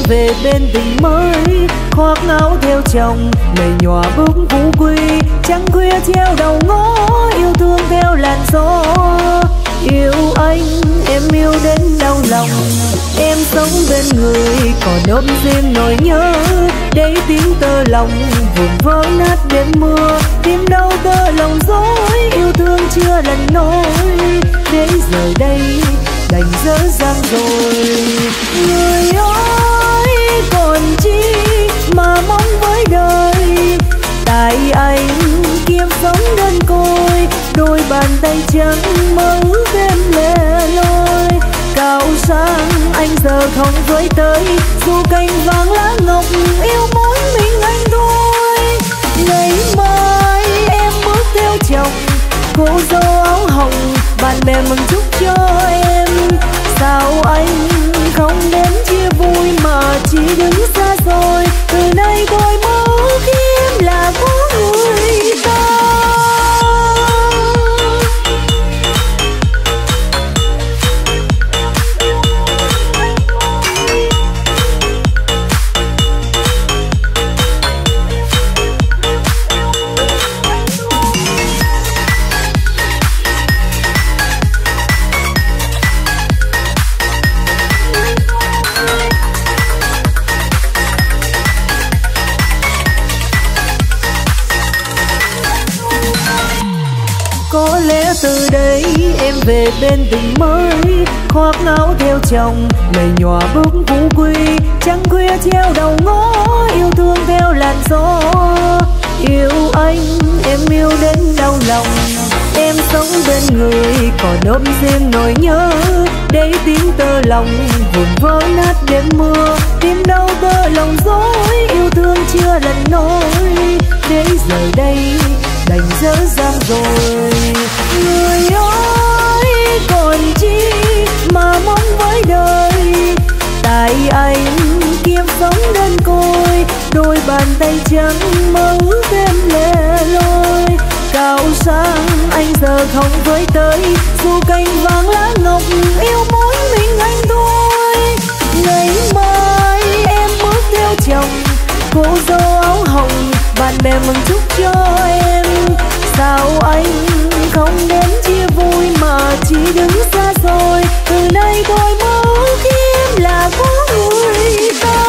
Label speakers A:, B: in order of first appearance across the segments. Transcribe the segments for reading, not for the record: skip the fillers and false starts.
A: về bên tình mới, khoác áo theo chồng mây nhòa bước vũ quy, trăng khuya theo đầu ngõ, yêu thương theo làn gió. Yêu anh em yêu đến đau lòng, em sống bên người còn ôm riêng nỗi nhớ, để tiếng tơ lòng vụn vỡ nát đêm mưa, tìm đâu tơ lòng dối, yêu thương chưa lần nói, để giờ đây đành dở dang rồi. Người ơi còn chi mà mong với đời, tại anh kiếm sống đơn côi, đôi bàn tay trắng mơ ước em lẻ loi. Cao sang anh giờ không với tới, dù cành vàng lá ngọc yêu mỗi mình anh thôi. Ngày mai em bước theo chồng, cô dâu áo hồng, bạn bè mừng chúc cho em. Sao anh không đến chia vui mà chỉ đứng xa rồi, từ nay tôi mơ ước khi em là của người ta. Có lẽ từ đây em về bên tình mới, khoác áo theo chồng mây nhòa bước vũ quy, trăng khuya theo đầu ngõ, yêu thương theo làn gió. Yêu anh em yêu đến đau lòng, em sống bên người còn ôm riêng nỗi nhớ, để tiếng tơ lòng vụn vỡ nát đêm mưa, tìm đâu tơ lòng dối, yêu thương chưa lần nói, để giờ đây đành dở dang rồi. Người ơi còn chi mà mong với đời, tại anh kiếm sống đơn côi, đôi bàn tay trắng mơ ước em lẻ loi. Cao sang anh giờ không với tới, dù cành vàng lá ngọc yêu mỗi mình anh thôi. Ngày mai em bước theo chồng, cô dâu áo hồng, bạn bè mừng chúc cho em. Sao anh không đến chia vui mà chỉ đứng xa rồi, từ nay tôi mơ ước khi em là của người ta.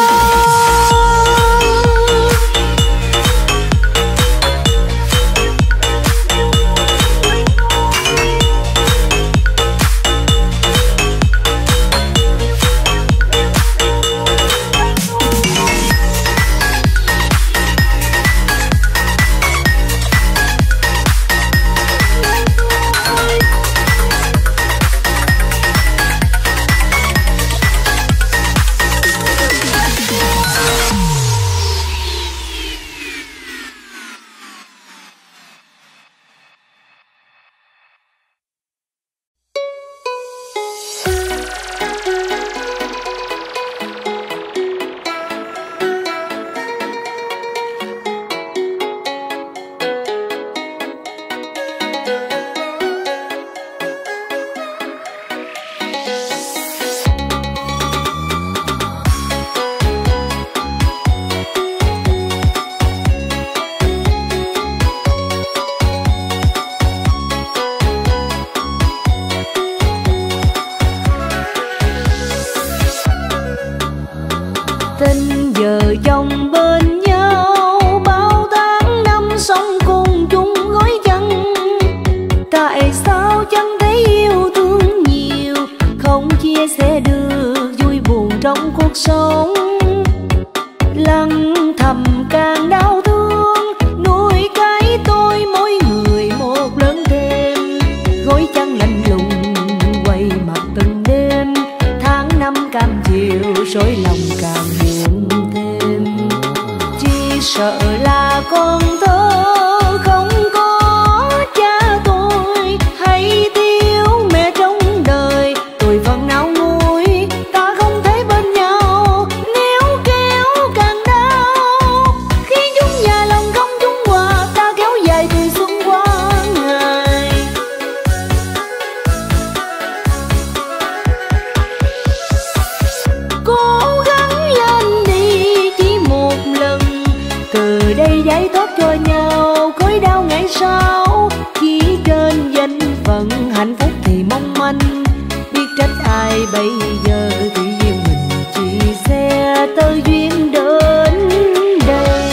A: sau, chỉ trên danh phận hạnh phúc thì mong manh. Biết trách ai bây giờ thì duyên mình chỉ sẽ tới duyên đến đây.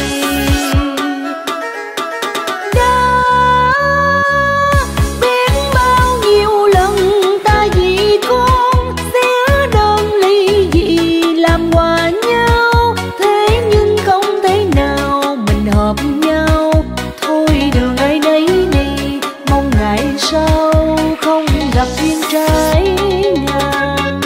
A: Đã biết bao nhiêu lần ta vì con xé đơn ly dị làm hòa nhau, thế nhưng không thể nào mình hợp nhau. Thôi đường ai nấy đi, mong ngày sau không gặp duyên trái ngang.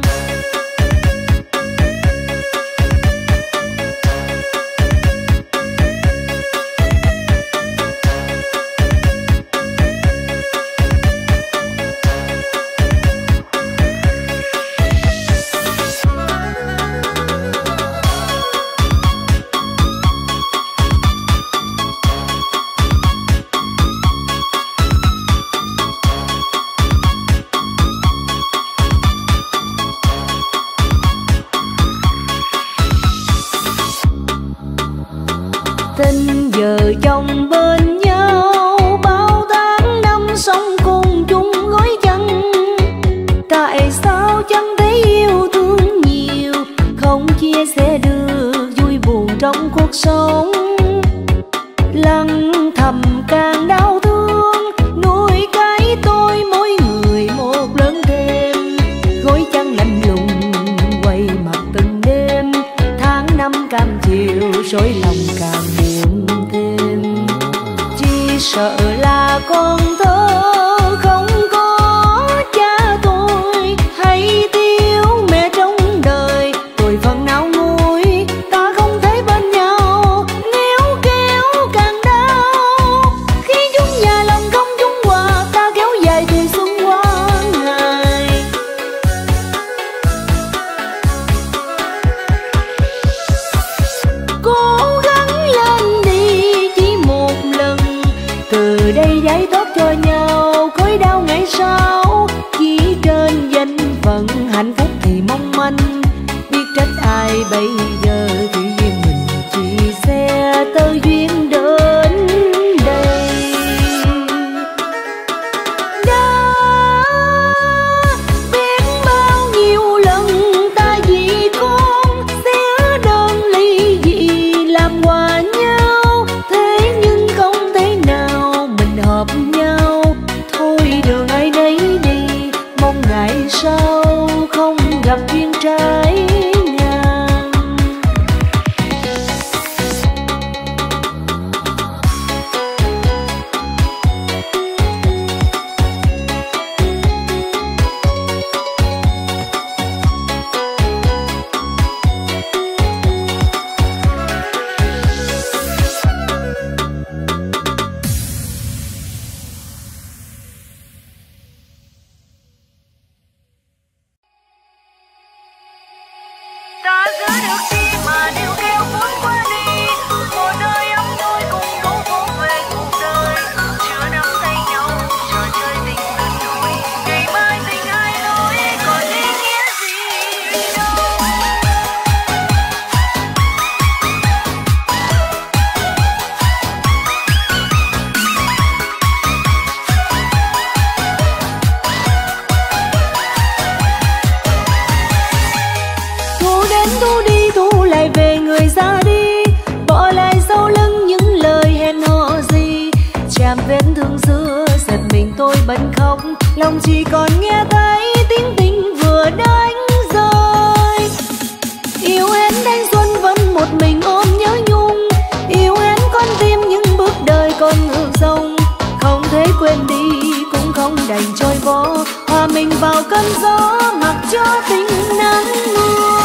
A: Tình vợ chồng bên nhau bao tháng năm sống cùng chung gối chăn, tại sao chẳng thấy yêu thương nhiều, không chia sẻ được vui buồn trong cuộc sống. Lặng thầm càng đau thương, nuôi cái tôi mỗi người một lớn thêm. Gối chăn lạnh lùng quay mặt từng đêm, tháng năm cam chịu rối lòng càng buồn thêm. Chỉ sợ là con thơ không có cha tôi, hay thiếu mẹ trong đời tôi phần nào nguôi. Ta không thể bên nhau, níu kéo càng đau. Khi chúng nhà lòng không chung hòa, ta kéo dài thời xuân qua ngày. Cố gắng lên đi chỉ một lần, từ đây giải thoát cho nhau khối đau ngày sau. Chỉ trên danh phận hạnh phúc thì mong manh, biết trách ai bây giờ thì duyên mình chỉ sẽ tới duyên đến đây. Đã biết bao nhiêu lần ta vì con xé đơn ly dị làm hòa nhau, thế nhưng không thể nào mình hợp nhau. Thôi đường ai nấy đi, mong ngày sau không gặp duyên trái ngang. Ta giữ được chi mà níu kéo cuốn qua đi, một đời ấm thôi cùng đủ vỗ về cuộc đời. Chưa nắm tay nhau trò chơi tình đơn đôi, ngày mai tình hai lối còn ý nghĩa gì đâu. Thu đến thu đi thu lại về người ra đi, bỏ lại sau lưng những lời hẹn hò gì. Chạm vết thương xưa giật mình tôi bật khóc, lòng chỉ còn nghe thấy tiếng tình vừa đánh rơi. Yêu hết thanh xuân vẫn một mình ôm nhớ nhung, yêu hết con tim những bước đời còn ngược dòng. Không thể quên đi cũng không đành trôi vó, hòa mình vào cơn gió mặc cho tình nắng mưa.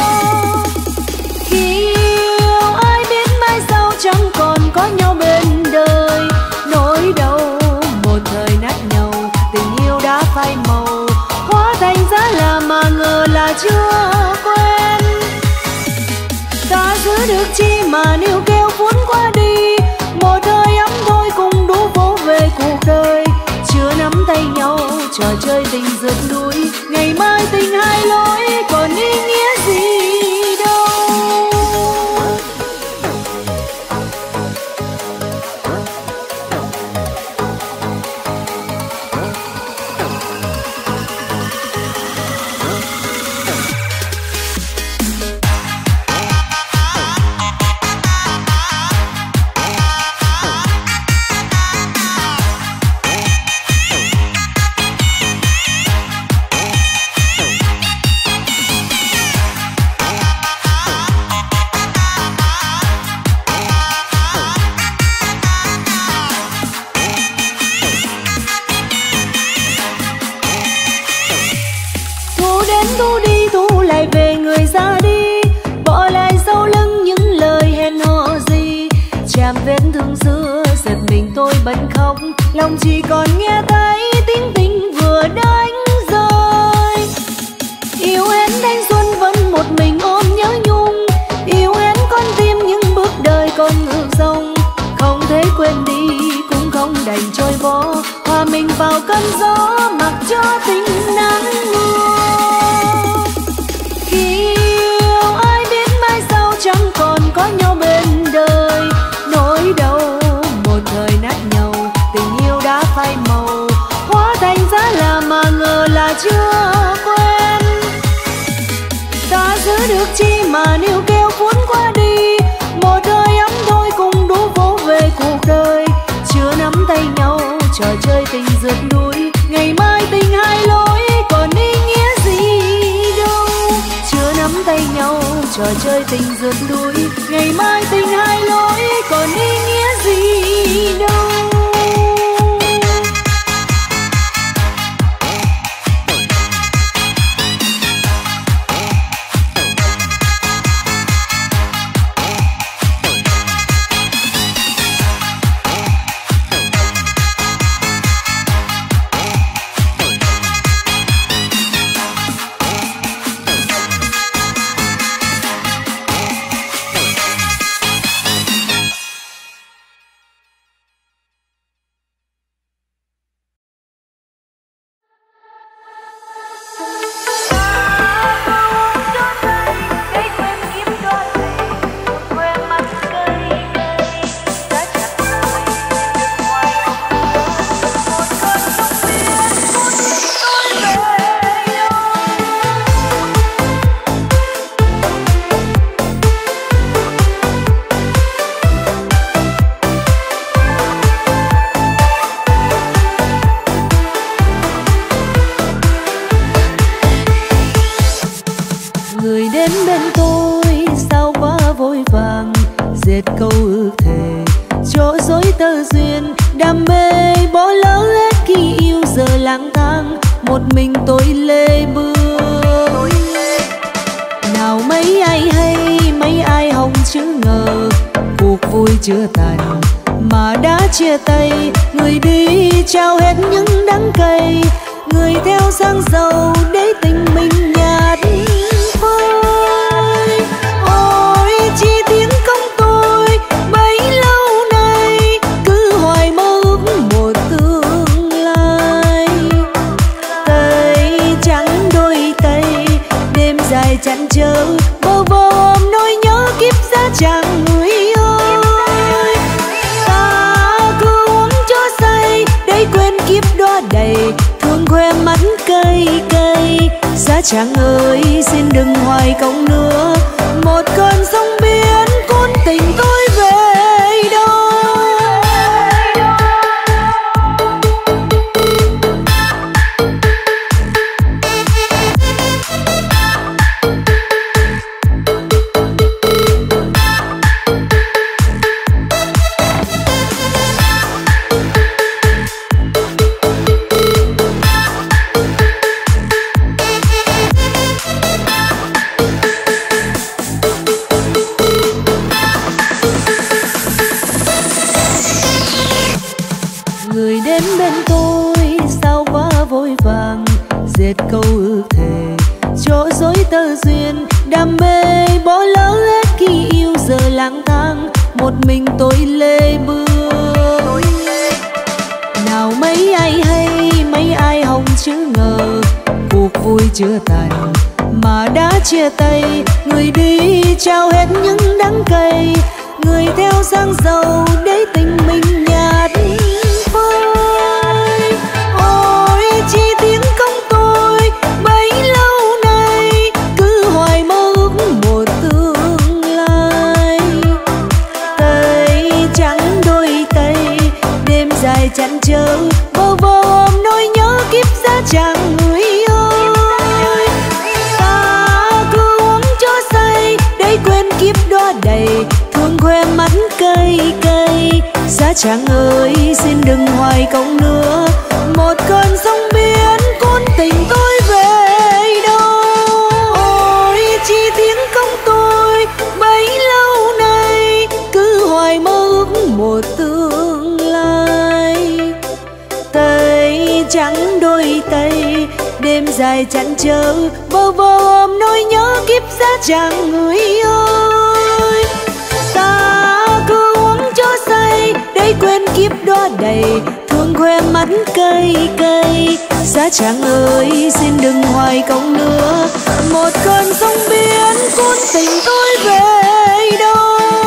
A: Khi yêu ai biết mai sau chẳng còn có nhau bên đời, nỗi đau một thời nát nhau, tình yêu đã phai màu, hóa thành giá là mà ngờ là chưa quên. Ta giữ được chi mà níu kéo cuốn qua đi, một hơi ấm thôi cùng đủ vỗ về cuộc đời. Chưa nắm tay nhau trò chơi tình rượt đuổi, ngày mai tình hai lối còn ý nghĩa gì đâu. lòng chỉ còn nghe thấy tiếng tình vừa đánh rơi. Yêu én thanh xuân vẫn một mình ôm nhớ nhung, yêu én con tim những bước đời còn ngược dòng. Không thể quên đi cũng không đành trôi bỏ, hòa mình vào cơn gió mặc cho tình nắng mưa. Khi yêu ai biết mai sau chẳng còn có nhau bên đời, nỗi đau một thời nát nhau, tình yêu đã phai màu hóa thành giá là mà ngờ là chưa quen. Ta giữ được chi mà níu kéo cuốn qua đi, một hơi ấm thôi cũng đủ vỗ về cuộc đời. Chưa nắm tay nhau trò chơi tình rượt đuổi, ngày mai tình hai lối còn ý nghĩa gì đâu. Chưa nắm tay nhau trò chơi tình rượt đuổi, ngày mai tình hai lối còn ý nghĩa gì đâu. Câu ước thề chỗ dối tơ duyên, đam mê bỏ lỡ hết khi yêu giờ lang thang một mình tôi lê bước. Nào mấy ai hay mấy ai hồng chứ ngờ, cuộc vui chưa tàn mà đã chia tay. Người đi trao hết những đắng cay, người theo sang giàu để tình mình nhạt phai. Ôi chi tiếng công tôi bấy lâu nay, cứ hoài mơ ước một tương lai. Tay trắng đôi tay đêm dài chăn trở, bơ vơ ôm nỗi nhớ kiếp xa chàng người ơi. Ta cứ uống cho say để quên kiếp đó đầy, thương khoe mắt cay cay. Giá chàng ơi xin đừng hoài công nữa, một cơn sóng biển cuốn tình tôi về đâu. Người đến bên tôi sao quá vội vàng, dệt câu ước thề chỗ dối tơ duyên, đam mê bỏ lỡ hết khi yêu giờ lang thang một mình tôi lê bước. Nào mấy ai hay mấy ai hồng chứ ngờ, cuộc vui chưa tàn mà đã chia tay. Người đi trao hết những đắng cay, người theo sang giàu để tình mình nhạt phai. Ôi chi tiếng công tôi bấy lâu nay, cứ hoài mơ ước một tương lai. Tay trắng đôi tay đêm dài chăn trở, bơ vơ ôm nỗi nhớ kiếp xa chàng người ơi. Ta cứ uống cho say để quên kiếp đó đầy, thương khoe mắt cay cay. Giá chàng ơi xin đừng hoài công nữa, một cơn sóng biển cuốn tình tôi về đâu. Ôi chi tiếng công tôi bấy lâu nay, cứ hoài mơ ước một tương lai. dài chăn trở, bơ vơ ôm nỗi nhớ kiếp xa chàng người ơi. Ta cứ uống cho say để quên kiếp đó đầy, thương khoe mắt cay cay. Giá chàng ơi xin đừng hoài công nữa, một cơn sóng biển cuốn tình tôi về đâu.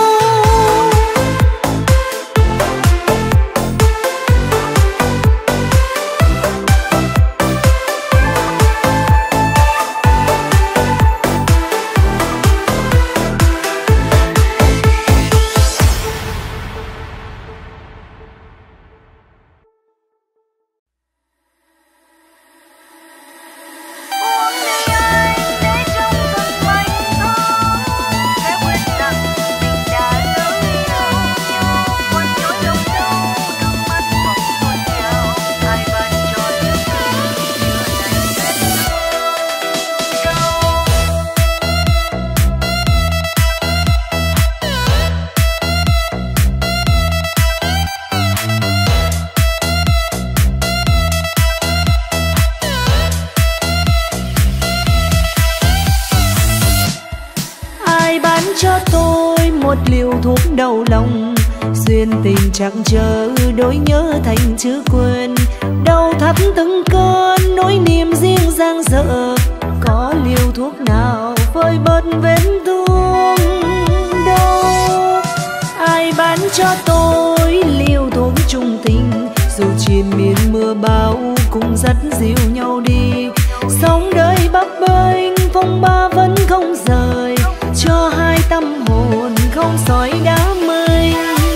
A: Cho tôi một liều thuốc đau lòng, duyên tình chẳng chờ đôi nhớ thành chữ quên, đau thắt từng cơn nỗi niềm riêng dang dở. Có liều thuốc nào vơi bớt vết thương đâu? Ai bán cho tôi liều thuốc chung tình, dù triền miên mưa bão cũng dắt dịu nhau đi. Sóng đời bấp bênh phong ba vẫn không rời, cho hai tâm hồn không sỏi đá mây.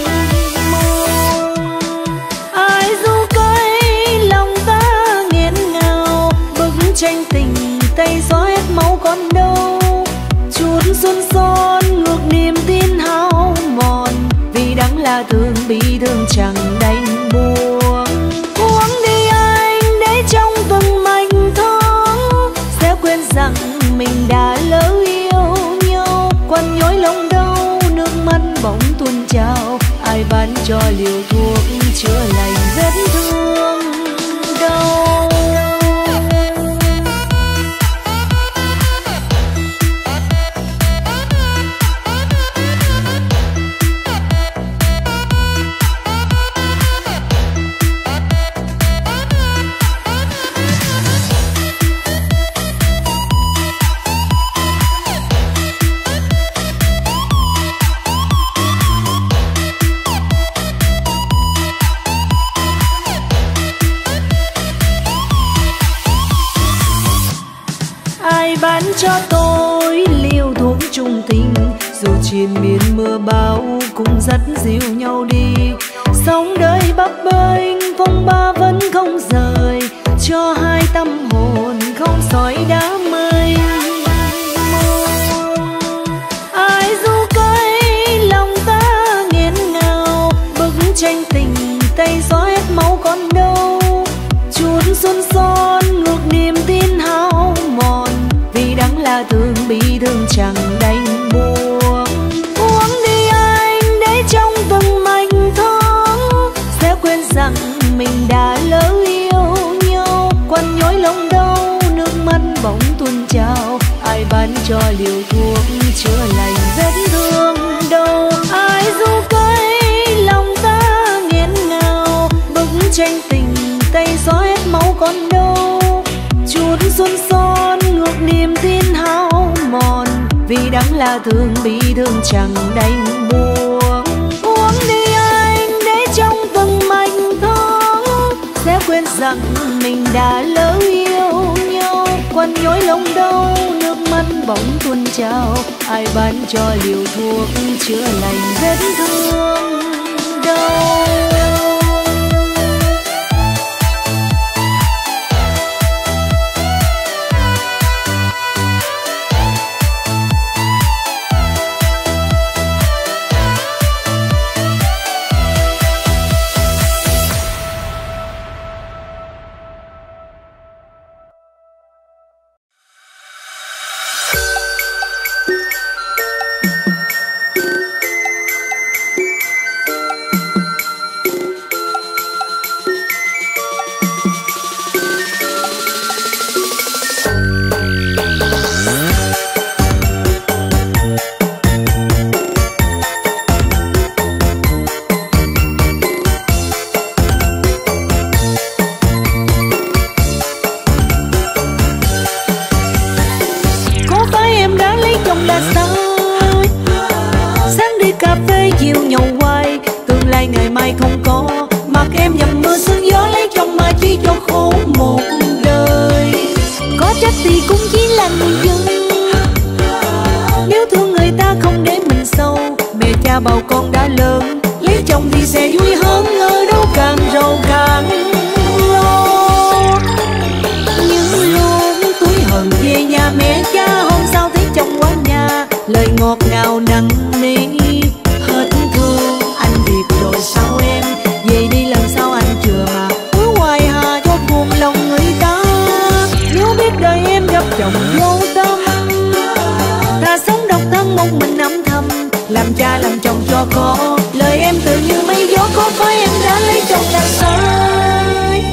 A: Ai ru cây lòng ta nghẹn ngào, bức tranh tình tay gió hết máu còn đâu. Chút xuân son ngược niềm tin hao mòn, vì đắng là thương bị thương chẳng đành buông. Uống đi anh để trong từng mảnh tháng sẽ quên rằng mình đã lỡ yêu nhau. Quằn nhói lòng đau nước mắt bỗng tuôn trào, ai bán cho liều thuốc chữa lành vết thương đau. Bán cho tôi liều thuốc chung tình, dù triền miên mưa bão cũng dắt dịu nhau đi. Sóng đời bấp bênh phong ba vẫn không rời, cho hai tâm hồn không sỏi đá mây. Ai ru cây lòng ta nghẹn ngào, bức tranh tình tay gió hết máu còn đâu. Chút xuân son ngược niềm tin hao mòn, vì đắng là thương bị thương chẳng đành buông. Uống đi anh để trong từng mảnh tháng sẽ quên rằng mình đã lỡ yêu nhau. Quằn nhói lòng đau nước mắt bỗng tuôn trào, ai bán cho liều thuốc chữa lành vết thương đâu? Ai ru cây lòng ta nghẹn ngào, bức tranh tình tay gió hết máu còn đâu. Chút xuân son ngược niềm tin hao mòn, vì đắng là thương bị thương chẳng đành buông. Uống đi anh để trong từng mảnh tháng sẽ quên rằng mình đã lỡ yêu nhau. Quằn nhói lòng đau nước mắt bỗng tuôn trào, ai bán cho liều thuốc chữa lành vết thương đau. chiều nhau hoài, tương lai ngày mai không có. Mặc em dầm mưa sương gió lấy chồng mà chỉ cho khổ một đời. Có trách thì cũng chỉ là người dân, nếu thương người ta không để mình sâu. Mẹ cha bầu con đã lớn, lấy chồng thì sẽ vui hơn, ở đâu càng giàu càng lo. Nhưng luôn túi hờn về nhà mẹ cha, hôm sau thấy chồng qua nhà, lời ngọt ngào nặng nề. Hết thương anh thiệt rồi sao em, về đi lần sau anh chừa mà cứ hoài hà cho buồn lòng người ta. Nếu biết đời em gặp chồng vô tâm, ta sống độc thân một mình âm thầm, làm cha làm chồng cho có. Lời em tự như mây gió, có phải em đã lấy chồng là sai?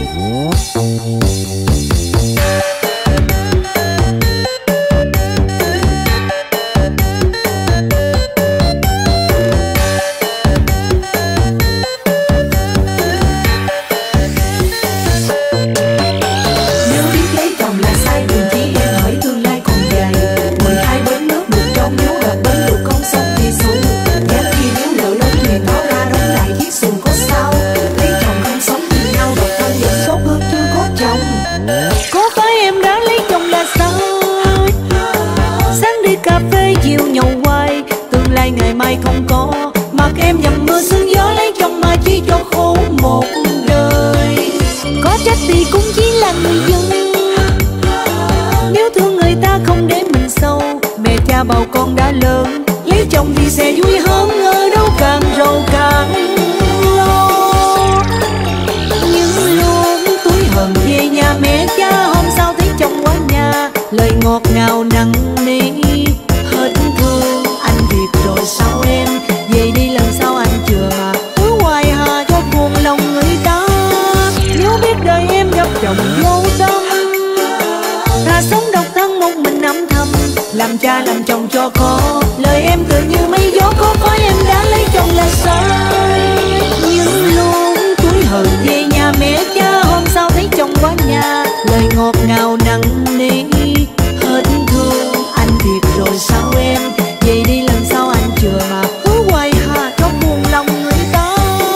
A: Nếu biết lấy chồng là sai, đừng chỉ em hỏi tương lai còn dài. 12 bến nước được trong, nếu gặp bến được con sông thì xuống. Giá khi nếu lỡ lối thuyền nó ra đóng lại chiếc xuồng có sao. Lấy chồng không sống như nhau, độc thân vẫn tốt hơn chưa có chồng. Có phải em đã lấy chồng là sai? Sáng đi cà phê chiều nhậu hoài, tương lai ngày mai không có. Mặc em dầm mưa sương gió lấy chồng mà chỉ cho khổ một đời. Có trách thì cũng chỉ là người dân, nếu thương người ta không để mình sâu. Mẹ cha bầu con đã lớn, lấy chồng thì sẽ vui hơn, ở đâu càng giàu càng lo. Nhưng luôn túi hờn về nhà mẹ cha, hôm sau thấy chồng qua nhà, lời ngọt ngào nặng nề. Hết thương anh thiệt rồi sao em, về đi lần sau anh chừa mà cứ hoài hà cho buồn lòng người ta. Nếu biết đời em gặp chồng vô tâm, ta sống độc thân một mình âm thầm, làm cha làm chồng cho có. Lời em tự như mây gió, có phải em đã lấy chồng là sai? Nhưng luôn túi hờn về nhà mẹ cha, hôm sau thấy chồng qua nhà, lời ngọt ngào nặng nề. Hết thương anh thiệt rồi sao em, về đi lần sau anh chừa mà cứ hoài hà cho buồn lòng người ta.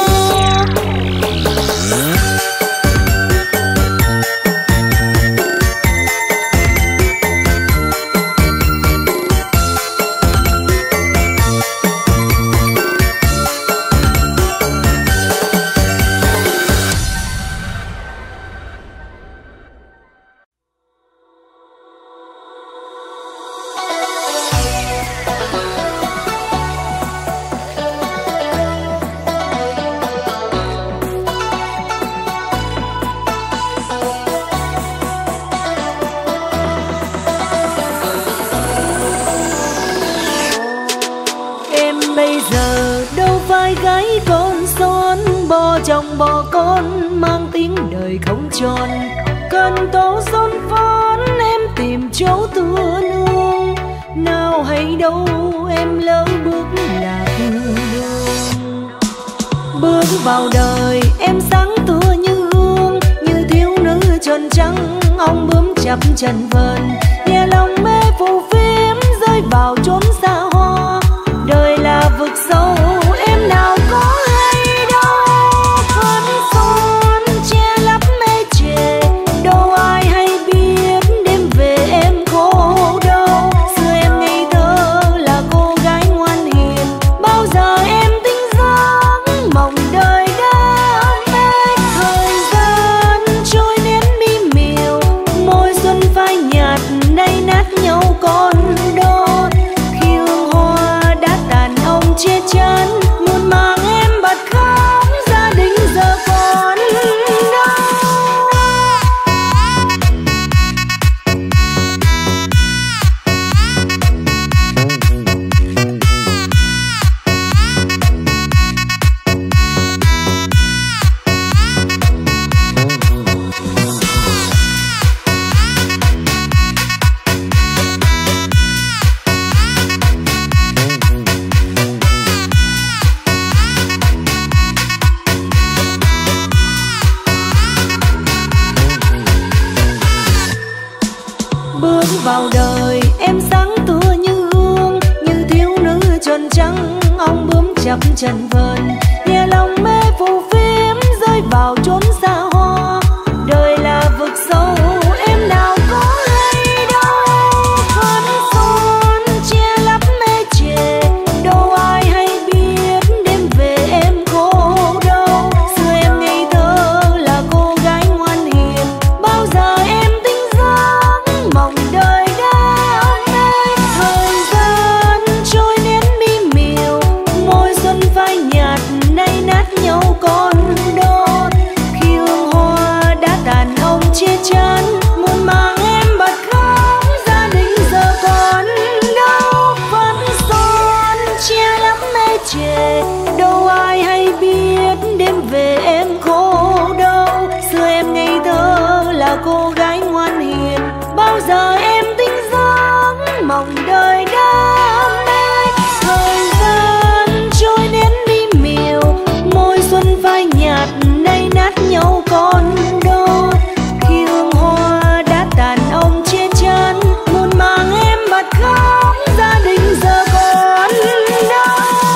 A: Bây giờ đâu phải gái con son, bỏ chồng bỏ con mang tiếng đời không tròn. Cần tô son phấn em tìm chỗ tựa nương, nào hay đâu em lỡ bước lạc đường. Bước vào đời em sáng tựa như hương, như thiếu nữ tròn trắng ong bướm chập trần vần. Nghe lòng mê phù phiếm rơi vào chốn xa hoa, đời là vực sâu em nào có hay đâu. Phấn son che lấp mê chề, đâu ai hay biết đêm về em khổ đau. Xưa em ngây thơ là cô gái ngoan hiền, bao giờ em tinh giấc mộng đời đam mê. Thời gian trôi nén mi miều, môi xuân phai nhạt nay nát nhau còn đôi. Khi hương hoa đã tàn ông che chắn, muôn màng em bật khóc, gia đình giờ còn đâu. Bước vào đời em sáng tựa như hương, như thiếu nữ tròn trắng ong bướm chấp chân vần, nhẹ lòng mê phù phiếm rơi vào chốn xa hoa. Đời là vực sâu em nào có hay đâu, phấn son che lấp mê chề, đâu ai hay biết đêm về em khổ đau. Xưa em ngây thơ là cô gái ngoan hiền, bao giờ em tinh giấc mộng đời đam mê. Thời gian trôi nén mi miều, môi xuân phai nhạt nay nát nhau còn đôi. Khi hương hoa đã tàn ông chia chắn, muôn màng em bật khóc gia đình giờ còn đâu. Phấn son che lấp mê chề, đâu ai hay biết đêm về em khổ đau. Xưa em ngây thơ là cô gái ngoan hiền, bao giờ em tinh giấc mộng đời đam mê. Thời gian trôi nén mi miều, môi xuân phai nhạt nay nát nhau còn đôi. Khi hương hoa đã tàn ông chia chắn, muôn màng em bật khóc gia đình giờ còn đâu.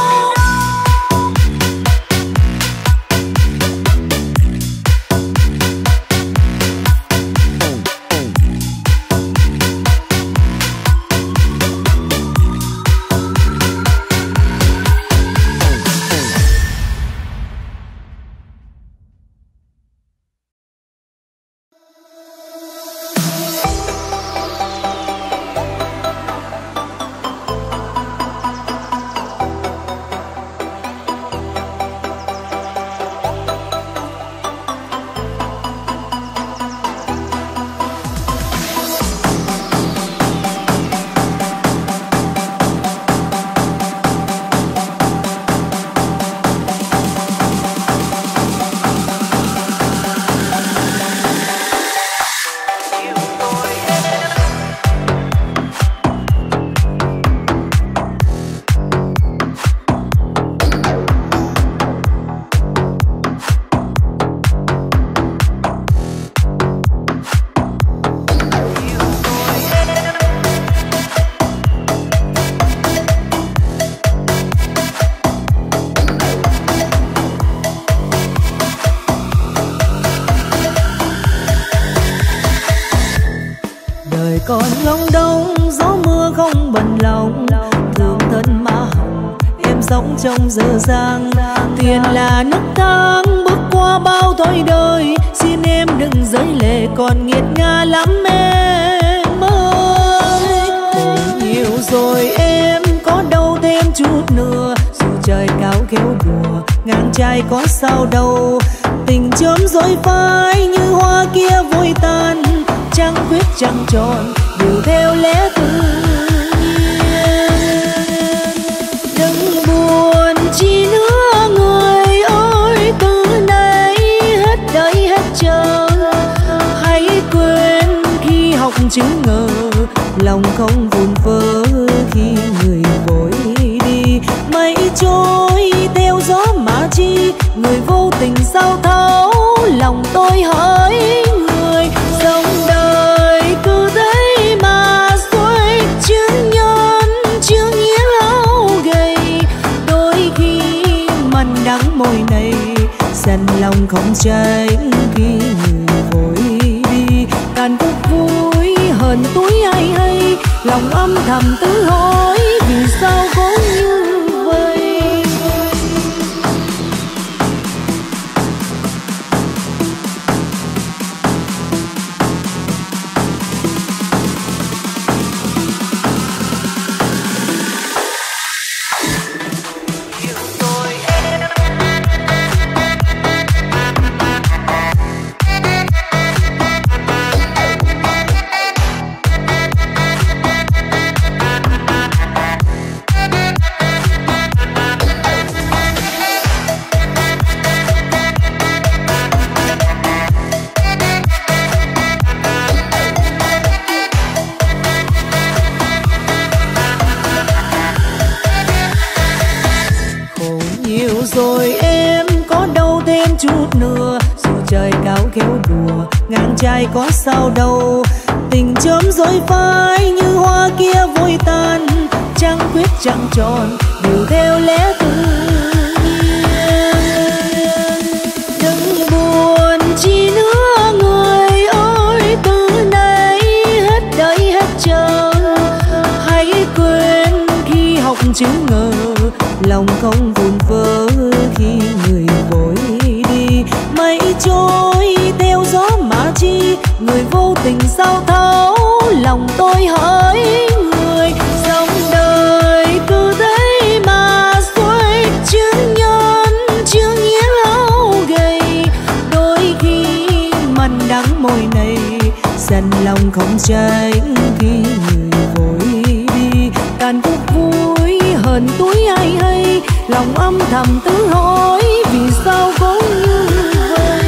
A: Còn ngóng đông gió mưa không bận lòng, thương thân má hồng em sống trong dở dang. Tiền là nước thang bước qua bao thói đời, xin em đừng rơi lệ còn nghiệt ngã lắm em ơi. Nhiều rồi em có đâu thêm chút nữa, dù trời cao khéo đùa ngang trai có sao đâu. Tình chớm dối phai như hoa kia vội tan, trăng khuyết trăng tròn đều theo lẽ tự nhiên. Đừng buồn chi nữa người ơi, từ nay hết đời hết chờ. Hãy quên khi học chữ ngờ, lòng không vun vỡ khi người vội đi. Mây trôi theo gió mà chi, người vô tình sao thấu lòng tôi hỡi người. Dòng đời cứ thế mà xuôi, chướng nhân chướng nghĩa áo gầy. Đôi khi mặn đắng môi này, dần lòng không tránh khi người vội đi. Tàn khúc vui hờn túi hay hay, lòng âm thầm tự hỏi vì sao có như vậy. Rồi em có đâu thêm chút nữa, dù trời cao khéo đùa ngang trai có sao đâu. Tình chớm dối phai như hoa kia vội tan, trăng khuyết trăng tròn chiều theo lẽ tự nhiên. Đừng buồn chi nữa người ơi, từ nay hết đợi hết chờ. Hãy quên khi học chữ ngờ, lòng không vun vỡ khi người vội đi. Mây trôi theo gió mà chi, người vô tình sao thấu lòng tôi hỡi người. Dòng đời cứ thế mà xuôi, chữ nhân chưa nghĩa lâu gầy. Đôi khi mặn đắng môi này, dần lòng không tránh khi người vội đi. Tàn khúc vui hờn túi hay hay, lòng âm thầm tự hỏi vì sao có như vậy.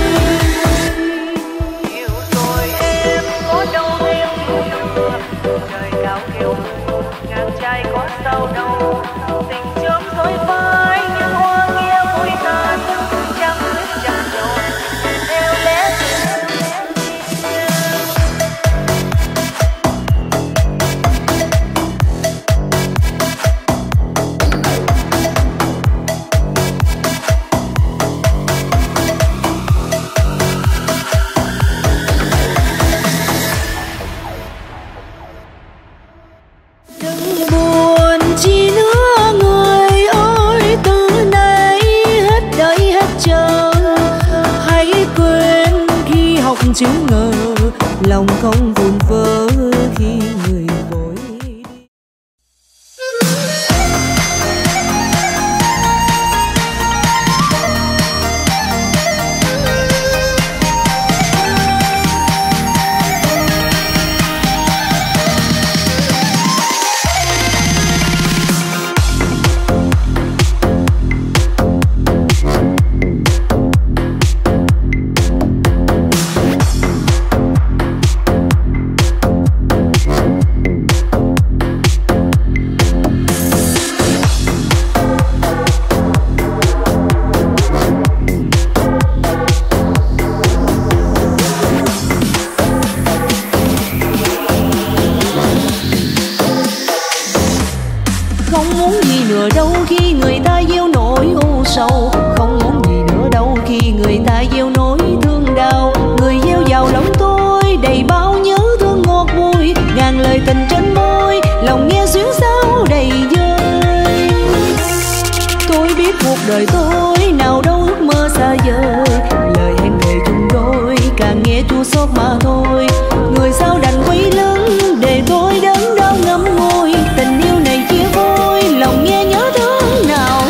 A: Yêu rồi em có đâu em nữa, trời cao kiêu ngang trai có sao đâu. Tình chớm dối vai như hoa nghe vui tàn, chẳng biết chẳng rồi theo lẽ chữ ngờ, lòng không vun vỡ khi người vội đi. Đời tôi nào đâu ước mơ xa vời, lời hẹn thề chung đôi càng nghe chua xót mà thôi. Người sao đành quay lưng để tôi đớn đau ngậm ngùi, tình yêu này chia phôi lòng nghe nhớ thương nào.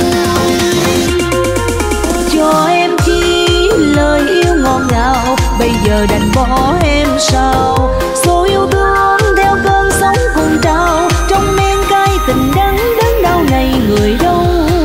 A: Cho em chi lời yêu ngọt ngào, bây giờ đành bỏ em sao. Số yêu thương theo cơn sóng cuồng trào, trong men cay tình đắng đớn đau này người đâu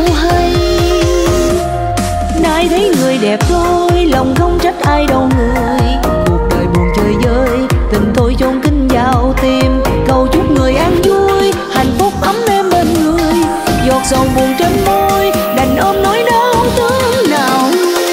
A: thấy người đẹp thôi, lòng không trách ai đâu người. Cuộc đời buồn chơi vơi, tình tôi chôn kín vào tim. Cầu chúc người an vui, hạnh phúc ấm êm bên người. Giọt sầu buồn trên môi, đành ôm nỗi đau thương nào.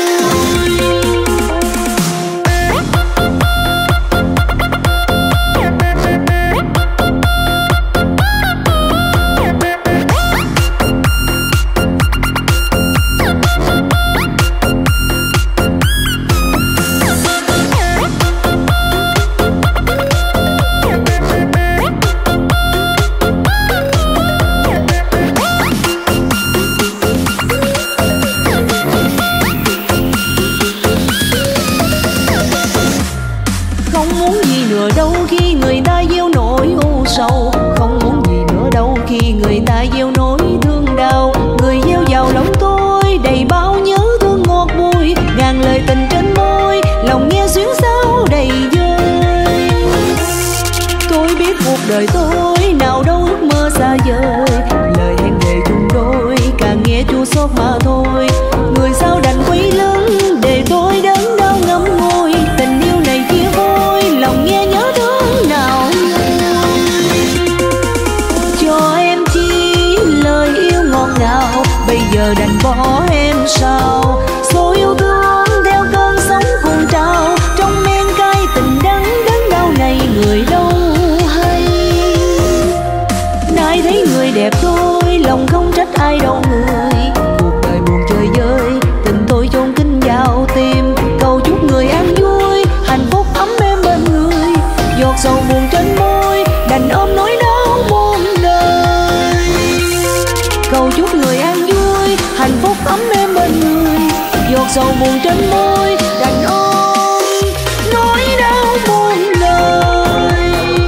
A: Không muốn gì nữa đâu khi người ta gieo nỗi thương đau. Người gieo vào lòng tôi đầy bao nhớ thương ngọt bùi, ngàn lời tình trên môi lòng nghe xuyến xao đầy vơi. Tôi biết cuộc đời tôi nào đâu ước mơ xa vời, lời hẹn thề chung đôi càng nghe chua xót mà thôi. Người sao đành quay lưng để tôi đớn đau ngậm ngùi, tình yêu này chia phôi lòng nghe nhớ thương nào. Cho em chi lời yêu ngọt ngào, bây giờ đành bỏ em sao. Số yêu thương theo cơn sóng cuồng trào, trong men cay tình đắng đớn đau này người đâu hay. Nay thấy người đẹp thôi lòng không trách sầu buồn trên môi đàn ôm nỗi đau muôn đời.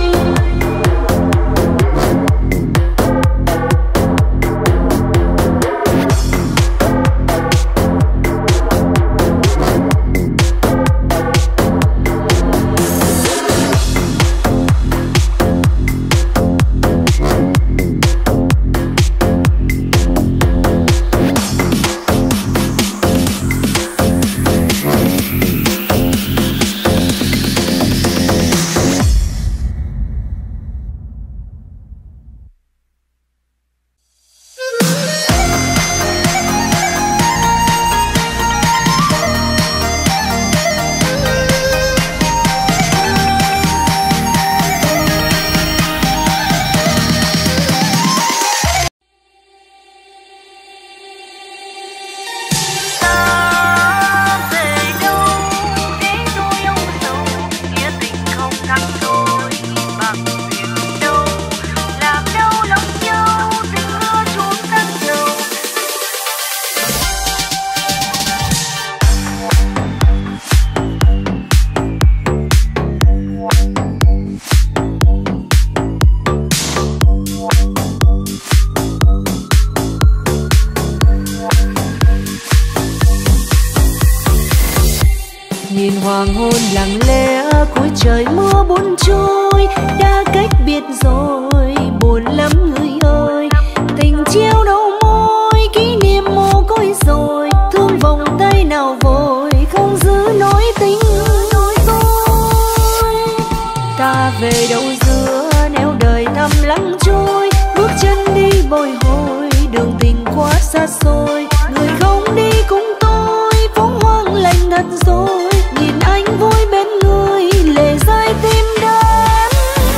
A: Nhìn hoàng hôn lặng lẽ cuối trời mưa buồn trôi, đã cách biệt rồi buồn lắm người ơi. Tình chiêu đầu môi kỷ niệm mồ côi rồi, thương vòng tay nào vội không giữ nỗi tình nỗi tôi. Ta về đâu giữa nẻo đời thầm lặng trôi, bước chân đi bồi hồi đường tình quá xa xôi. Người không đi cùng tôi phố hoang lạnh thật rồi, nhìn anh vui bên người lệ rơi tim đớn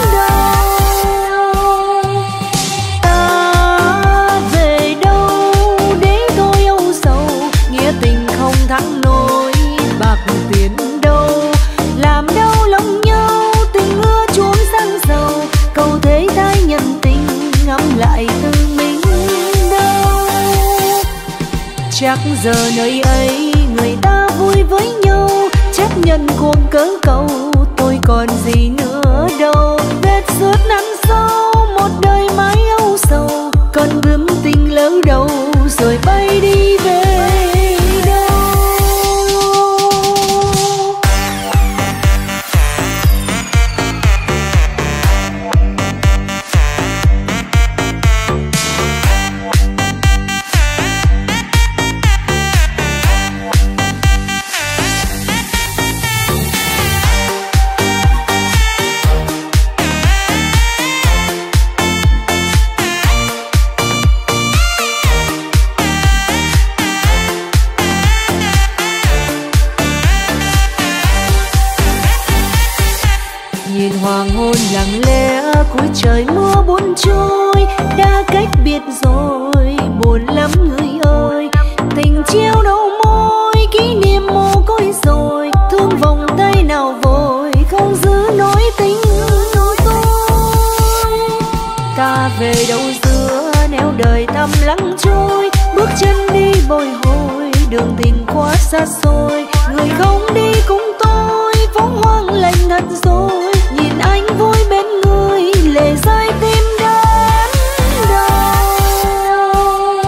A: đau. Ta về đâu để tôi âu sầu, nghĩa tình không thắng nổi bạc tiền đâu. Làm đau lòng nhau tình ưa chuông sang dầu, cầu thế thái nhân tình ngắm lại tư mình đâu. Chắc giờ nơi ấy người ta vui với nhau, chấp nhận cuộc cớ cầu tôi còn gì nữa đâu. Vết xước nắng sâu một đời mãi âu sầu, con bướm tình lỡ đầu rồi bay đi về đâu. Nhìn hoàng hôn lặng lẽ cuối trời mưa buồn trôi, đã cách biệt rồi buồn lắm người ơi. Tình chiêu đầu môi kỷ niệm mồ côi rồi, thương vòng tay nào vội không giữ nỗi tình nỗi tôi. Ta về đâu giữa nẻo đời thầm lặng trôi, bước chân đi bồi hồi đường tình quá xa xôi. Người không đi cùng tôi phố hoang lạnh thật rồi, nhìn anh vui bên người lệ rơi tim đớn đau.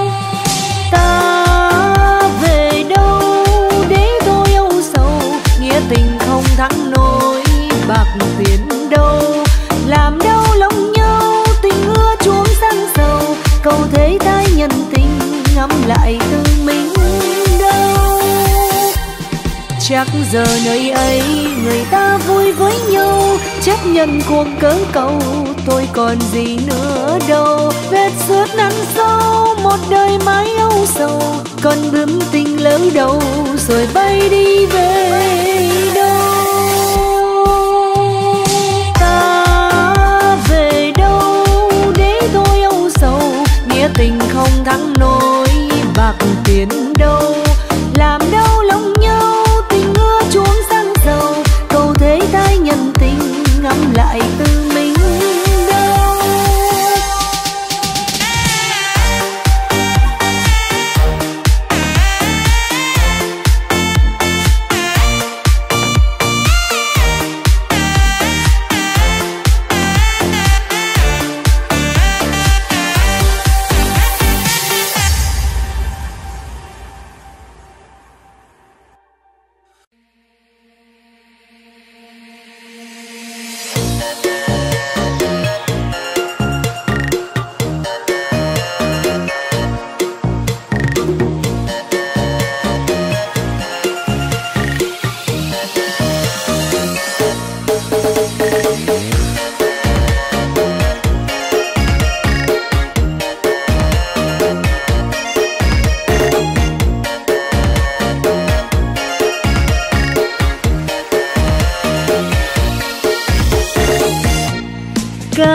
A: Ta về đâu để tôi âu sầu, nghĩa tình không thắng nổi bạc tiền đâu. Làm đau lòng nhau tình ưa chuông sang dầu, cầu thế thái nhân tình ngắm lại tư mình đâu. Chắc giờ nơi ấy người ta vui với nhau, chấp nhận cuộc cớ cầu tôi còn gì nữa đâu. Vết xước nắng sâu một đời mãi âu sầu, con bướm tình lỡ đầu rồi bay đi về đâu. Ta về đâu để tôi âu sầu, nghĩa tình không thắng nổi bạc tiền đâu. Làm đau lòng nhau tình ưa chuông sang dầu, cầu thế thái nhân tình ngắm lại tư mình đâu.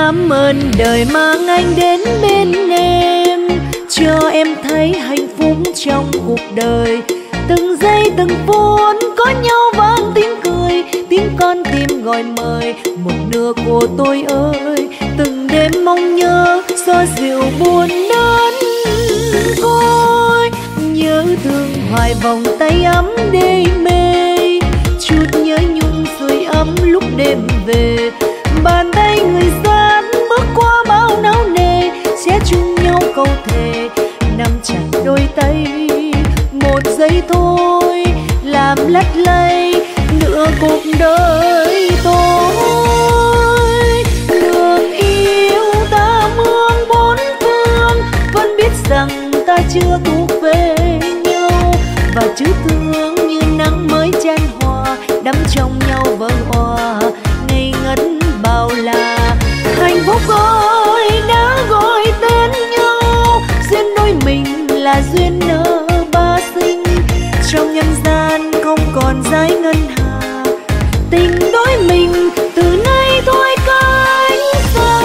A: Cảm ơn đời mang anh đến bên em, cho em thấy hạnh phúc trong cuộc đời. Từng giây từng phút có nhau vang tiếng cười, tiếng con tim gọi mời một nửa của tôi ơi. Từng đêm mong nhớ xoa dịu buồn đớn côi, nhớ thương hoài vòng tay ấm đê mê, chút nhớ nhung sưởi ấm lúc đêm về. Bàn tay người gian bước qua bao não nề, sẽ chung nhau câu thề nắm chặt đôi tay. Một giây thôi làm lắt lay nửa cuộc đời tôi. Đường yêu ta mương bốn phương, vẫn biết rằng ta chưa thuộc về nhau. Và chữ thương như nắng mới chan hòa, đắm trong nhau vỡ òa ngây ngất bao la. Hạnh phúc ơi đã gọi tên nhau, duyên đôi mình là duyên nợ ba sinh. Trong nhân gian không còn dải ngân hà, tình đôi mình từ nay thôi cánh xa.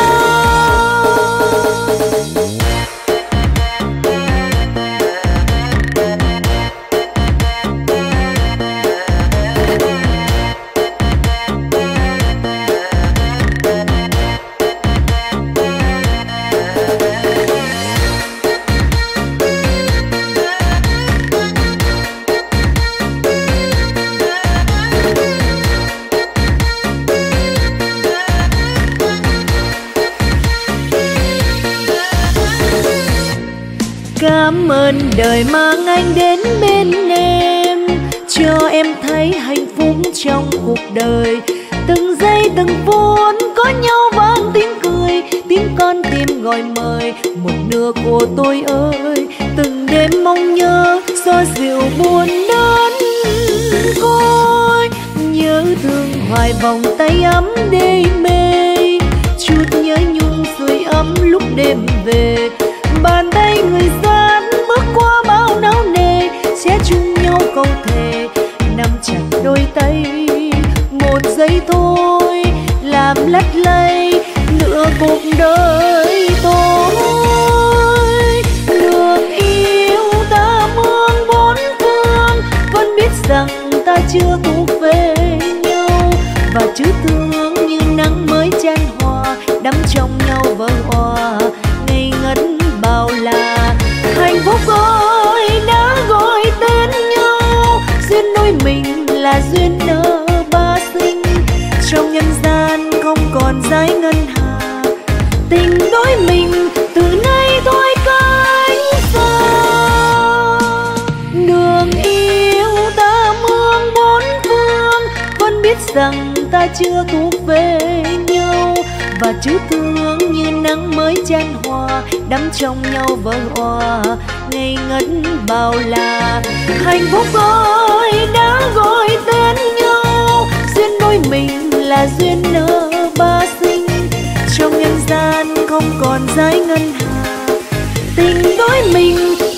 A: Cảm ơn đời mang anh đến bên em, cho em thấy hạnh phúc trong cuộc đời. Từng giây từng phút có nhau vang tiếng cười, tiếng con tim gọi mời một nửa của tôi ơi. Từng đêm mong nhớ xoa dịu buồn đớn côi, nhớ thương hoài vòng tay ấm đê mê, chút nhớ nhung sưởi ấm lúc đêm về. Bàn tay người gian bước qua bao não nề, sẽ chung nhau câu thề nắm chặt đôi tay. Một giây thôi làm lắt lay nửa cuộc đời tôi. Đường yêu ta mương bốn phương, vẫn biết rằng ta chưa thuộc về nhau. Và chữ thương như nắng mới chan hòa, đắm trong nhau vỡ òa ngây ngất bao la. Hạnh phúc ơi đã gọi tên nhau, duyên đôi mình là duyên nợ ba sinh. Trong nhân gian không còn dải ngân hà, tình đôi mình từ nay thôi cánh xa. Đường yêu ta mương bốn phương, vẫn biết rằng ta chưa thuộc về nhau. Và chữ thương như nắng mới chan hòa, đắm trong nhau vỡ òa ngây ngất bao la. Hạnh phúc ơi đã gọi tên nhau, duyên đôi mình là duyên nợ ba sinh. Trong nhân gian không còn dải ngân hà, tình đôi mình